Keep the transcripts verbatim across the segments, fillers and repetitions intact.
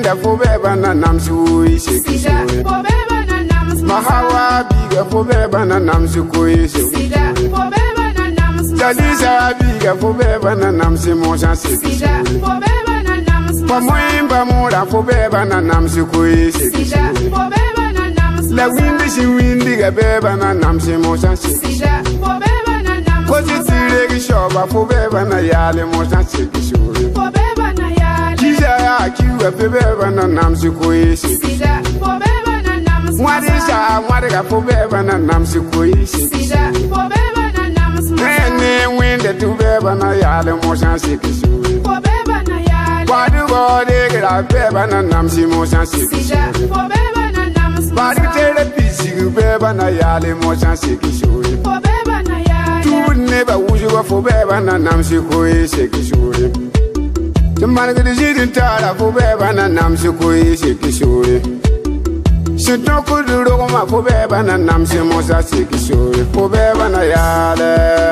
kinda fo beba na namsu ise Sida fo beba na namsu Mahawa biga fo beba na namsu ko ise Sida fo beba na namsu Jalisa biga fo beba na namsu mo sanse Sida fo beba na namsu Pamoimba mura fo beba na namsu ko ise Sida fo beba na namsu La windi si windi ga beba na namsu mo sanse Sida fo beba na namsu Kozi tire ki shoba fo beba na yale mo sanse kisuri fo beba na yale Kisa ya kiwa fo beba na namsu ko ise Sida fo beba na namsu Mwarisha mwariga fo beba na namsu ko ise Sida fo beba na namsu Nene winde tu beba na yale mo sanse kisuri fo beba na yale Wadu gode gra beba na namsi mo sanse Sida fo beba na namsu Wadu tere pisi beba na yale mo sanse kisuri fo beba na yale Tu neba wuju wa fo beba na namsi ko ise kisuri Tumana gidi jidin tara fo beba na namsi ko ise kisuri Shito kuduro ma fo beba na namsi mo sanse kisuri Fo beba na yale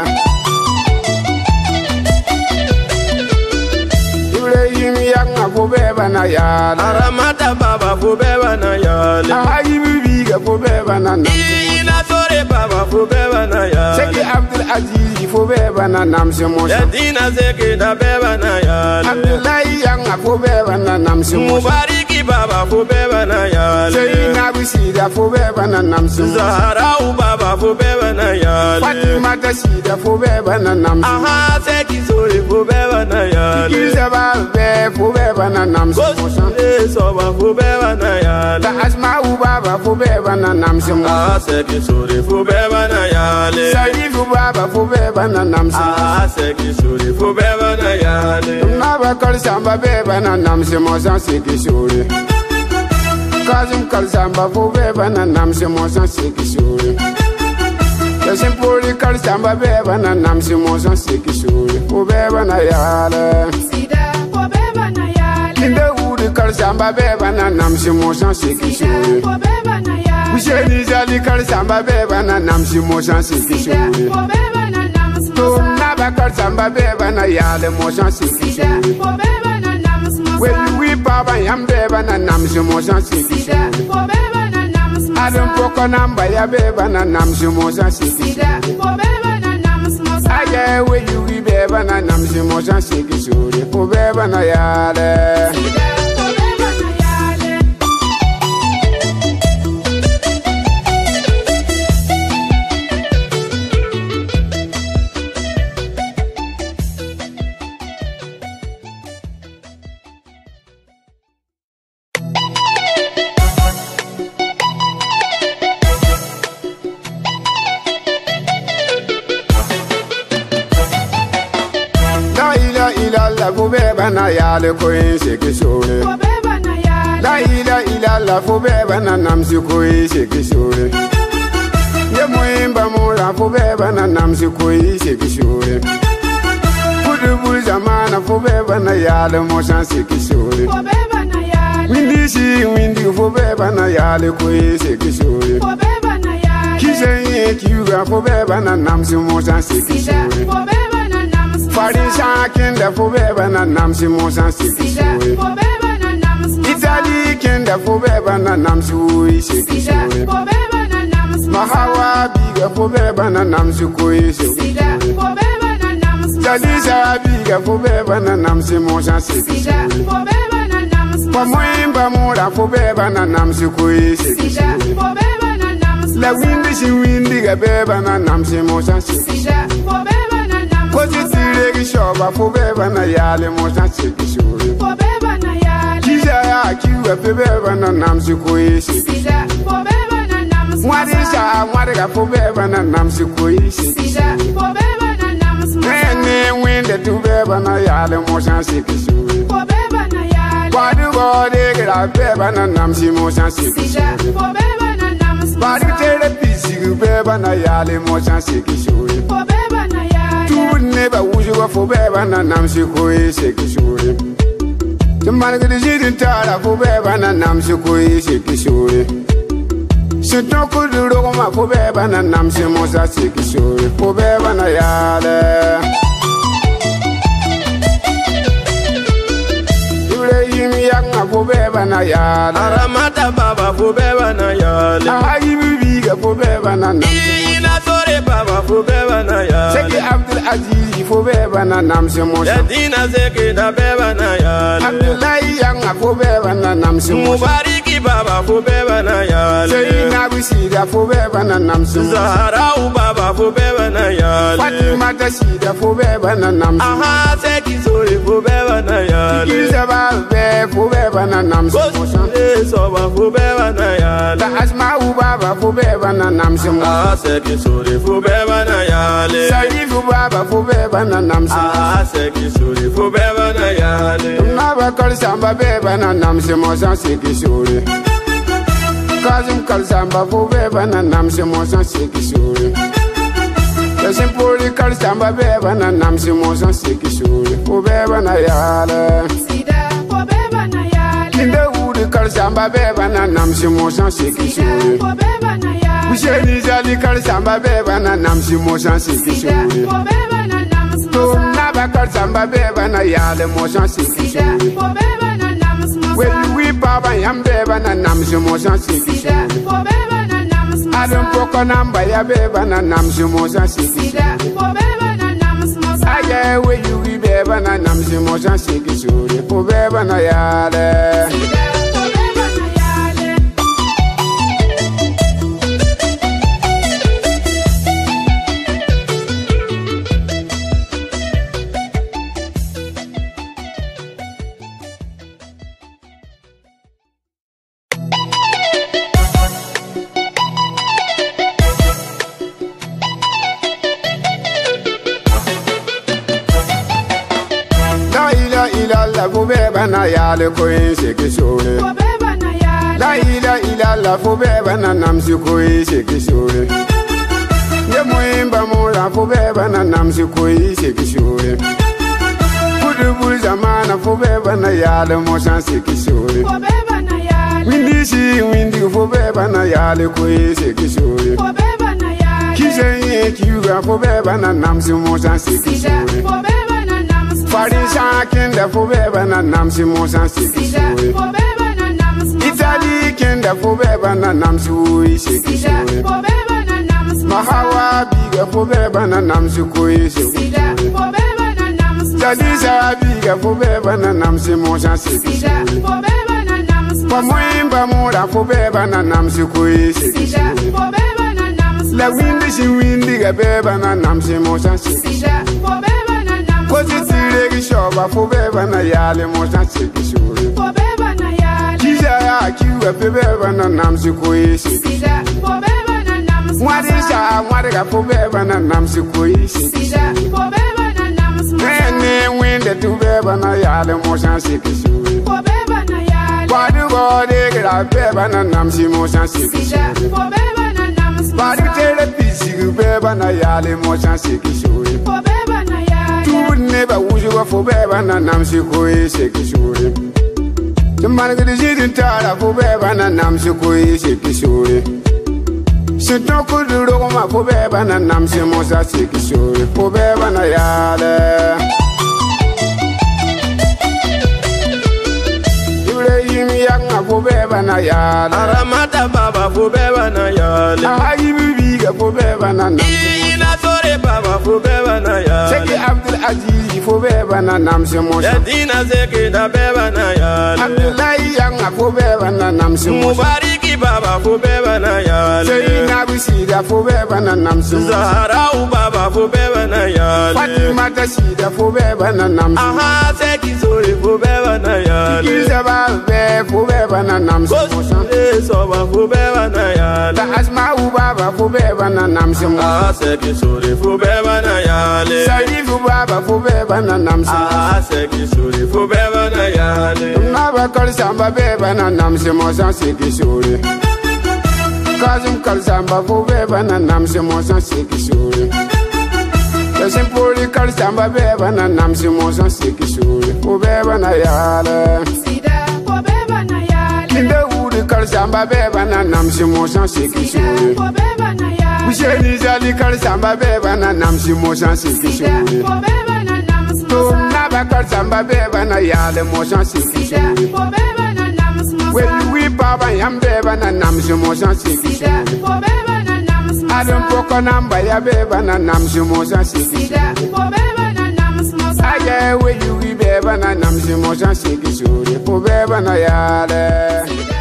Ibrahim yanga fo beba na yale Aramata baba fo beba na yale Ayi bibiga fo beba na namsi Ina tore baba fo beba na yale Seki Abdul Aziz fo beba na namsi mo sanse Yadina zeke da beba na yale Abdullahi yanga fo beba na namsi mo sanse Mubariki baba fo beba na yale Seyina bisida fo beba na namsi mo sanse Zaharau baba fo beba na yale Fatima tasida fo beba na namsi mo sanse Aha zeki zore fo beba na yale Kisa ba be fo beba na namsi mo sanse Gosule soba fo beba na yale Ta asma u baba fo beba na namsi mo sanse Ah zeki zore fo beba na yale Sarifu baba fo beba na namsi mo sanse Ah zeki zore fo beba na yale Naba kalsamba beba na namsi mo sanse kisuri Kazim kalsamba fo beba na namsi mo sanse kisuri Yasin puri kalsamba beba na namsi mo sanse kisuri Fo beba na yale Sida fo beba na yale Kinde uri kalsamba beba na namsi mo sanse Sida kisuri fo beba na yale Usheni zali kalsamba beba na namsi mo sanse Sida kisuri fo beba na namsu Tom naba kalsamba beba na yale mo sanse Sida kisuri fo beba na namsu When we baba yam beba na namsi mo sanse Sida kisuri fo beba na namsu Adam poko namba ya beba na namsi mo sanse kisuri Sida fo beba na namsu Aye we you we beba na namsi mo sanse kisuri Fo beba na yale Sida fo beba na yale La ila ila la fo beba na yale ko inse kisuri fo beba na yale La ila ila la fo beba na namsi ko inse kisuri Ye muimba mura fo beba na namsi ko inse kisuri Kudu bul zamana fo beba na yale mo sanse kisuri fo beba na yale Windi si windi fo beba na yale ko inse kisuri fo beba na yale Kise ye kiwa fo beba na namsi mo sanse Sida kisuri fo beba na namsu Farisha kinda fo beba na namsi mo sanse Sida kisuri fo beba na namsu Italy kinda fo beba na namsi ise Sida kisuri fo beba na namsu Mahawa biga fo beba na namsi ko ise Sida fo beba na namsu Jalisa biga fo beba na namsi mo sanse Sida kisuri fo beba na namsu Pamoimba mura fo beba na namsi ko ise Sida kisuri fo beba na namsu La windi si windi ga beba na namsi mo sanse Sida fo beba na namsu Kozi tire ki shoba fo beba na yale mo sanse kisuri fo beba na yale Kisa ya kiwa fo beba na namsi ko ise Sida fo beba na namsu Mwarisha mwariga fo beba na namsi ko ise Sida fo beba na namsu Nene winde tu beba na yale mo sanse kisuri fo beba na yale Wadu gode gra beba na namsi mo sanse Sida kisuri fo beba na namsu Wadu tere pisi beba na yale mo sanse kisuri fo beba na yale Tu neba wuju wa fo beba na namsi ko ise kisuri Tumana gidi jidin tara fo beba na namsi ko ise kisuri Shito kuduro ma fo beba na namsi mo sanse kisuri Fo beba na yale Ibrahim yang fo beba na yale. Aramata baba fo beba na yale. Ayibi biga fo beba na nam. Ina sore baba fo beba na yale. Seki Abdul Aziz fo beba na nam se mo. Yadina zeke da beba na yale. Abdullahi yang fo beba na nam se mo. Mubariki baba fo beba na yale. Seyina Bisida fo beba na nam se mo. Zahra baba fo beba na yale. Fatima Tasida fo beba na nam se mo. Aha seki sore fo beba na yale. Kizaba be fo beba na nam se mo. Soba fo beba na yale. Ta Asma Baba fo beba na nam se mo. Ah seki sore fo beba na yale. Saifu Baba fo beba na nam se mo. Ah seki sore fo beba na yale. Naba Kalsamba beba na nam se mo san seki sore. Kazim Kalsamba fo beba na nam se mo san seki sore. Yasin Poli Kalsamba beba na nam se mo san seki sore. Fo beba na yale. Sida fo beba na yale. Kinda Udi Kalsamba beba na nam se mo san seki Sida sore. fo beba na yale. Usheni Jali Kalsamba beba na nam se mo san seki Sida sore. fo beba na namus To mosa. Naba Kalsamba beba na yale mo san seki Sida sore. fo beba na namus mosa. When we Baba yam beba na nam se mo san seki Sida sore. fo beba na namus mosa. Adam poko namba ya beba na nam se mo san seki Sida sore. fo beba na namus mosa. Aye we you we beba na nam se mo san seki sore. Fo beba na yale. Sida fo beba na yale. La ila ila la fo beba na yale ko yin seki sore. Fo beba na yale. La ila ila la fo beba na nam se ko yin seki sore. Ye moimba mo la fo beba na nam se ko yin seki sore. Kudu bul zamana fo beba na yale mo san seki sore. Fo beba na yale. Windi si windi fo beba na yale ko yin seki sore. Fo beba na yale. Kizenye kiuga fo beba na nam se mo san seki Sida sore. fo beba na namus mosa. Farisa kenda fo beba na nam se mo san seki Sida sore. fo beba na namus mosa. Italy kenda fo beba na nam se wo seki Sida sore. fo beba na namus mosa. Mahawa biga fo beba na nam se ko yin seki Sida sore. fo beba na namus mosa. Jadisa biga fo beba na nam se mo san seki Sida sore. fo beba na namus Pa mosa. moimba mo la fo beba na nam se ko yin seki Sida sore. fo beba na namus La mosa. windi si windi ga beba na nam se mo san seki Sida fo beba na namus Kosi mosa. tiregi shoba fo beba na yale mo san seki sore. Fo beba na yale. Kisha ya kiwa pe beba na nam se ko yin seki Sida fo beba na namus Mwari mosa. sa mwari ga fo beba na nam se ko yin seki Sida fo beba na namus mosa. Ene winde tu beba na yale mo san seki sore. Fo beba na yale. Badu gode ga beba na nam se mo san seki Sida sore. fo beba na namus Badu mosa. tere pisi beba na yale mo san seki sore. Fo beba na yale. Tu neba wuju wa fo beba na nam se ko yin seki sore. Tumban ga jidin tara fo beba na nam se ko yin seki sore. Siton ku duro ma fo beba na nam se mo san seki sore. Fo beba na yale. Ibrahim yang fo beba na yale. Aramata baba fo beba na yale. Ayibi biga fo beba na nam. Ina sore baba fo beba na yale. Seki Abdul Aziz fo beba na nam se mo san. Yadina zeke da beba na yale. Abdullahi yang fo beba na nam se mo san. Mubariki baba fo beba na yale. Seyina Bisida fo beba na nam se mo san. Zahra baba fo beba na yale. Fatima Tasida fo beba na nam se mo san. Aha seki sore fo beba na yale. Kizaba be fo beba na nam se mo san. Soba fo beba na yale. Ta Asma Baba fo beba na nam se mo san. Ah seki sore fo beba na yale. Saifu Baba fo beba na nam se mo san. Ah seki sore fo beba na yale. Naba Kalsamba beba na nam se mo san seki sore. Kazim Kalsamba fo beba na nam se mo san seki sore. Yasin Poli Kalsamba beba na nam se mo san seki sore. Fo beba na yale. Sida fo beba na yale. Kinda Udi Kalsamba beba na nam se mo san seki Sida sore. fo beba na yale. Usheni Jali Kalsamba beba na nam se mo san seki Sida sore. fo beba na namus To mosa. Naba Baba Karsamba Beba na Yale Motion Siki Sida, Shuri. for beba na nams mosa. When we Baba Yam Beba na Namshi Motion Siki Sida, Shuri. for beba na nams mosa. Adam Poko Namba Ya Beba na Namshi Motion Siki Sida, Shuri. for beba na nams mosa. Aye, we you we Beba na Namshi Motion Siki Shuri. For Beba na Yale.